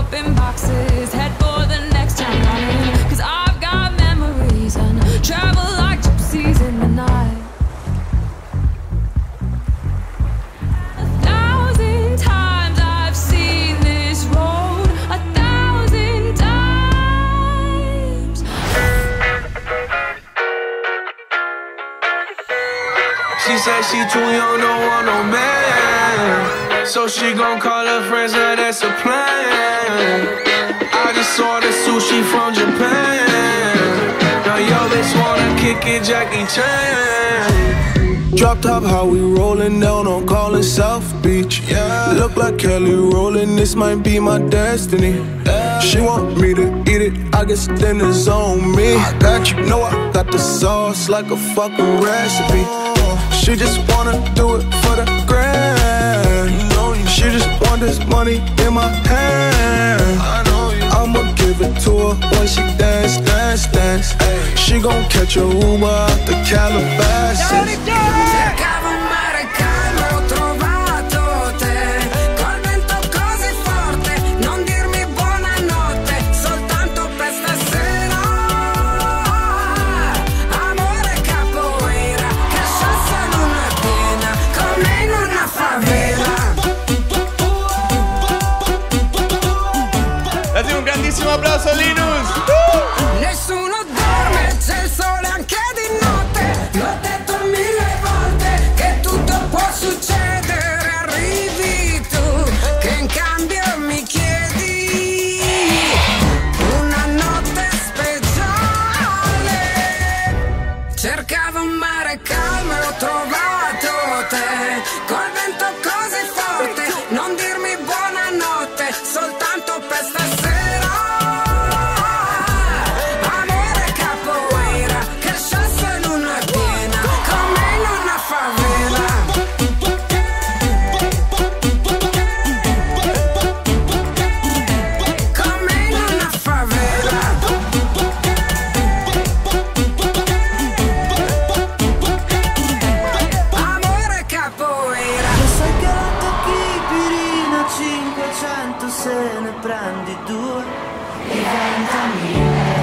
open boxes, head for the next time running, 'cause I've got memories and travel like gypsies in the night. 1,000 times I've seen this road, 1,000 times. She said she too young, don't want no man, so she gon' call her friends, now that's a plan. I just ordered sushi from Japan. Now yo bitch wanna kick it, Jackie Chan. Drop top, how we rollin' down on Collin South Beach. Yeah. Look like Kelly rollin', this might be my destiny. She want me to eat it, I guess dinner's on me. I got you, know I got the sauce like a fucking recipe. She just wanna do it for the grand. She just want this money in my hand. I'ma give it to her when she dance, dance, dance. She gon' catch a Uber out the Calabasas. Cercavo un mare calmo, ho trovato te. Col vento così forte, non dirmi buonanotte, soltanto per stasera. Amore capoeira, che sciassa non è piena, come in una favela. Date un grandissimo applauso a Linus. Nessuno dorme, c'è il sole anche di notte. L'ho detto 1000 volte che tutto può succedere. Arrivi tu, che in cambio mi chiedi una notte speciale. Cercavo un mare calmo e ho trovato te. Col vento così forte, non dirmi buonanotte, soltanto per stasera. Amore capoeira, che sciassa in una piena, come in una favela. Come in una favela. Amore capoeira. Lo sai che la tocchi pirina 500, se ne prendi 2 diventa 1000.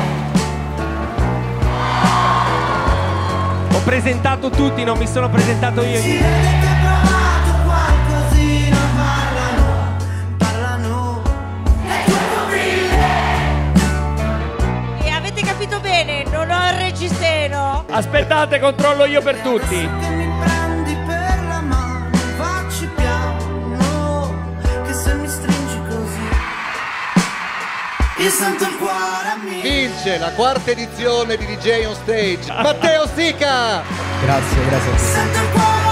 Ho presentato tutti, non mi sono presentato io. Si vede che hai provato qualcosina, parlano, parlano. Le tue pupille. E avete capito bene, non ho il reggiseno. Aspettate, controllo io per tutti. Che mi prendi per la mano, facci piano, che se mi stringi così io sento il cuore a me. Vince la quarta edizione di DJ on Stage Matteo Sica. Sento il cuore